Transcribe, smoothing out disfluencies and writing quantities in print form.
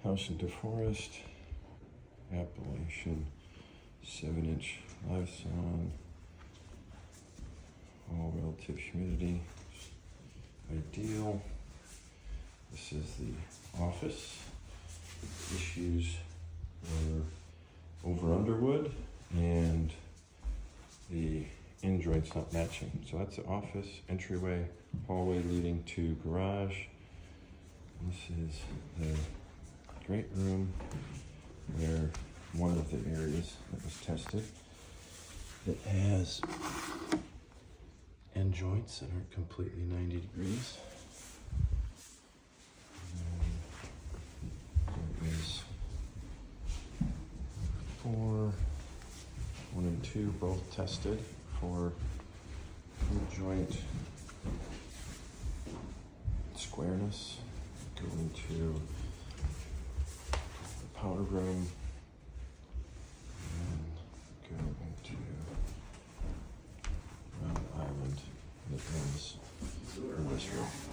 House into Forest, Appalachian 7-inch live sawn, all relative humidity, ideal. This is the office. Issues were over underwood and the end joints not matching. So that's the office, entryway, hallway leading to garage. This is the great room where one of the areas that was tested. It has end joints that aren't completely 90 degrees. There is 4, 1 and 2 both tested for end joint squareness. Go into the powder room and go into Round Island that ends in this room.